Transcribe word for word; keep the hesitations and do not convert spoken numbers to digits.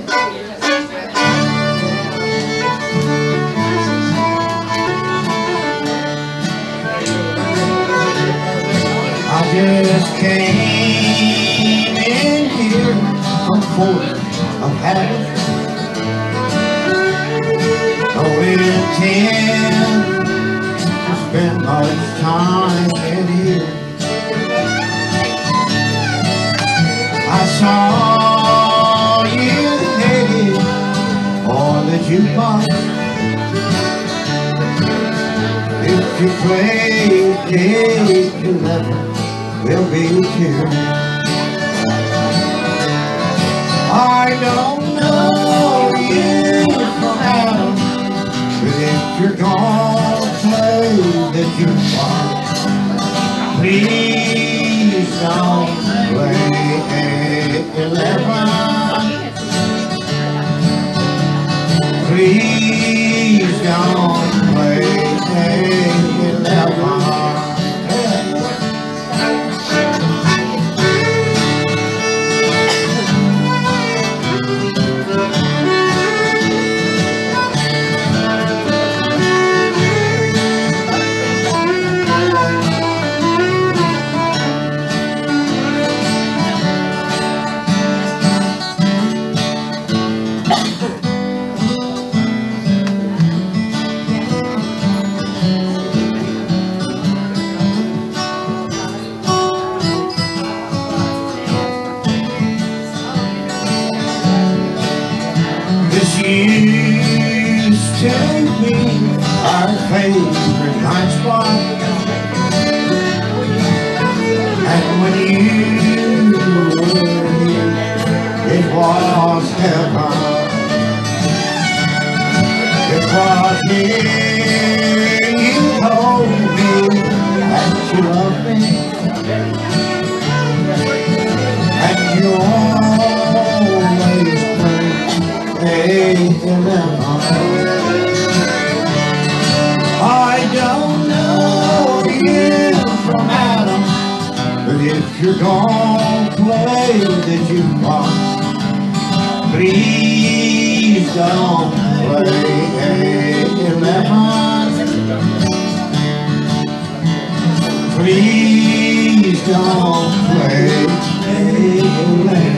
I just came in here from force of habit. No intent to spend much time in here. I saw you headed on the jukebox. If you play eight to eleven, we'll be here. I don't know you from Adam, but if you're gonna play the jukebox, please don't play eight eleven. Please don't play eight eleven. Used to be our favorite night spot, and when you were here, it was heaven. It was here you told me that you loved me, and you always eight eleven. I don't know you from Adam, but if you're gonna play the jukebox, please don't play eight eleven. Please don't play eight eleven.